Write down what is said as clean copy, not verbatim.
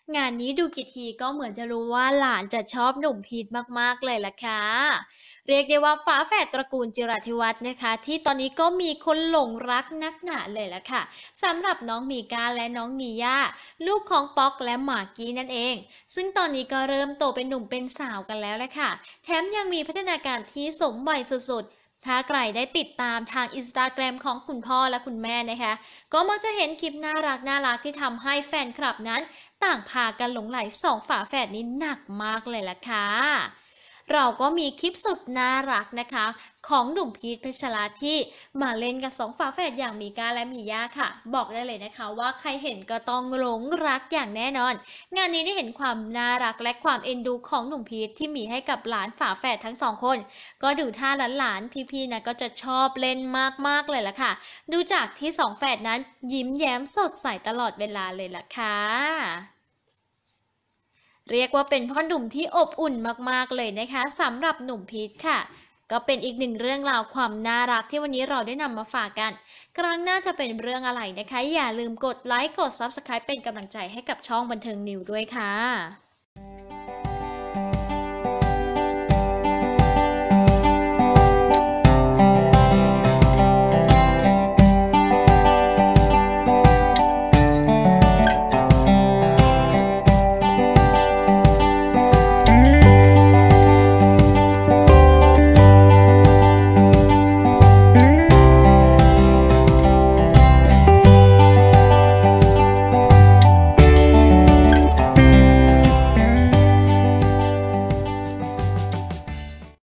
งานนี้ดูกี่ทีก็เหมือนจะรู้ว่าหลานจะชอบหนุ่มพีทมากๆเลยล่ะค่ะเรียกได้ว่าฝาแฝดตระกูลจิราธิวัฒน์นะคะที่ตอนนี้ก็มีคนหลงรักนักหนาเลยล่ะค่ะสำหรับน้องมีกาและน้องนีย่าลูกของป๊อกและหมากกี้นั่นเองซึ่งตอนนี้ก็เริ่มโตเป็นหนุ่มเป็นสาวกันแล้วแหละค่ะแถมยังมีพัฒนาการที่สมวัยสุดๆถ้าใครได้ติดตามทางอินสตาแกรมของคุณพ่อและคุณแม่นะคะก็มักจะเห็นคลิปน่ารักที่ทำให้แฟนคลับนั้น ต่างพากันหลงไหลสองฝาแฝดนี้หนักมากเลยล่ะค่ะ เราก็มีคลิปสุดน่ารักนะคะของหนุ่มพีทเพชรลาที่มาเล่นกับสองฝาแฝดอย่างมีก้าและมีย่าค่ะบอกได้เลยนะคะว่าใครเห็นก็ต้องหลงรักอย่างแน่นอนงานนี้ได้เห็นความน่ารักและความเอ็นดูของหนุ่มพีทที่มีให้กับหลานฝาแฝดทั้งสองคนก็ดูท่าหลานๆพี่ๆนะก็จะชอบเล่นมากๆเลยล่ะค่ะดูจากที่สองแฝดนั้นยิ้มแย้มสดใสตลอดเวลาเลยล่ะค่ะ เรียกว่าเป็นพ่อหนุ่มที่อบอุ่นมากๆเลยนะคะสำหรับหนุ่มพีทค่ะก็เป็นอีกหนึ่งเรื่องราวความน่ารักที่วันนี้เราได้นำมาฝากกันครั้งหน้าจะเป็นเรื่องอะไรนะคะอย่าลืมกดไลค์กด Subscribe เป็นกำลังใจให้กับช่องบันเทิงนิวด้วยค่ะ